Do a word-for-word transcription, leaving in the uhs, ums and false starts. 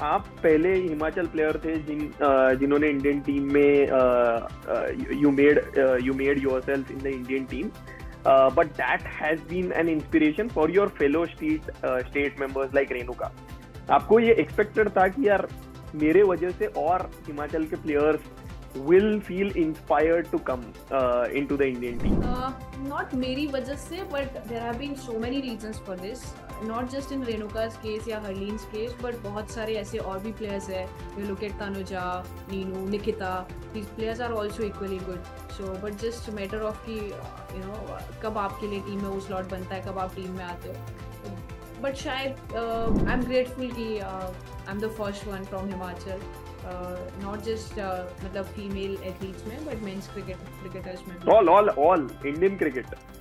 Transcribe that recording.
आप पहले हिमाचल प्लेयर थे जिन uh, जिन्होंने इंडियन टीम में you made you made yourself in the Indian team, but that has been an inspiration for your fellow state state members like Renuka. आपको ये expected था कि यार मेरे वजह से और हिमाचल के players will feel inspired to come uh, into the Indian team? Uh, not मेरी वजह से, but there have been so many reasons for this. Not just in Renuka's case या Harleen's case, but बहुत सारे ऐसे और भी players हैं. You look at Tanuja, Neenu, Nikita. These players are also equally good. So, but just matter of कि you know कब आपके लिए टीम में वो slot बनता है, कब आप टीम में आते हो. But शायद uh, I'm grateful कि uh, I'm the first one from Himachal. Uh, not just uh, मतलब फीमेल एथलीट्स में, बट मेंस क्रिकेट क्रिकेटर्स में. all all all Indian cricket.